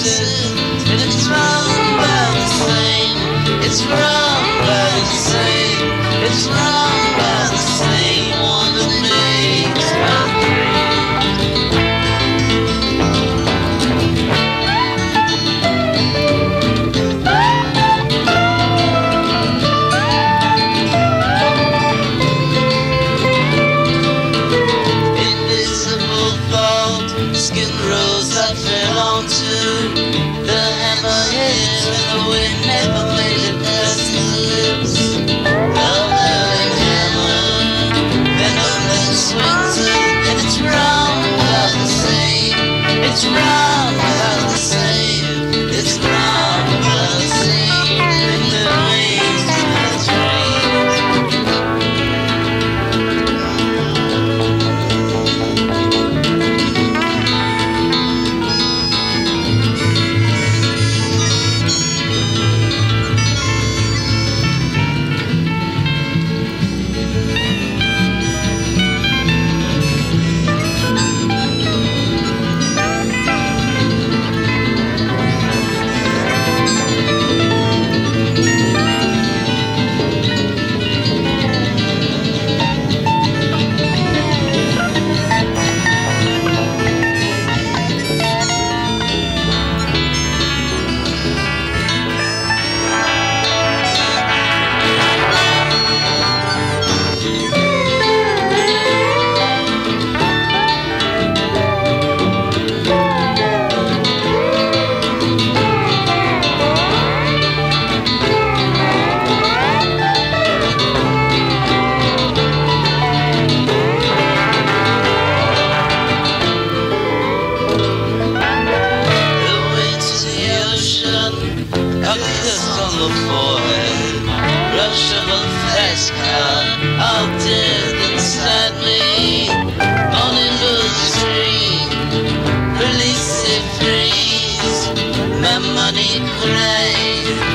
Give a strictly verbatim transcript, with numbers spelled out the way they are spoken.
places, and it's wrong by the same. It's wrong by the same. It's wrong by the same one that makes my invisible fault, skin rose that fell onto the hammerheads when the wind never made it past the lips. Love and hammer, venom that swings it, and it's wrong about the same. It's wrong about the same. It's wrong about the same thing that makes my dreams. A kiss on the forehead, rush of a fast car, all dead inside me. On into the street, release it, freeze. My money cries.